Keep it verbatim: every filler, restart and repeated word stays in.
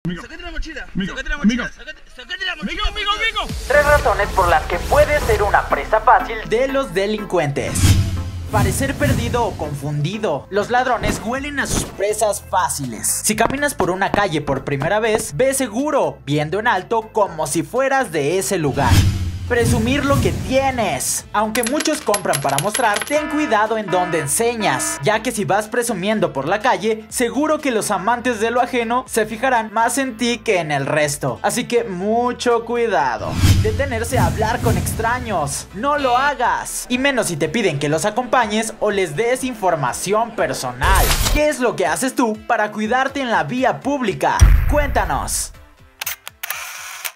Amigo. Sácate la mochila. Amigo. Sácate la mochila. Amigo. Sácate, sácate la mochila. Amigo, amigo, amigo. Tres razones por las que puedes ser una presa fácil de los delincuentes. Parecer perdido o confundido. Los ladrones huelen a sus presas fáciles. Si caminas por una calle por primera vez, ve seguro, viendo en alto como si fueras de ese lugar. Presumir lo que tienes. Aunque muchos compran para mostrar, ten cuidado en donde enseñas, ya que si vas presumiendo por la calle, seguro que los amantes de lo ajeno se fijarán más en ti que en el resto. Así que mucho cuidado. Detenerse a hablar con extraños. No lo hagas. Y menos si te piden que los acompañes o les des información personal. ¿Qué es lo que haces tú para cuidarte en la vía pública? Cuéntanos.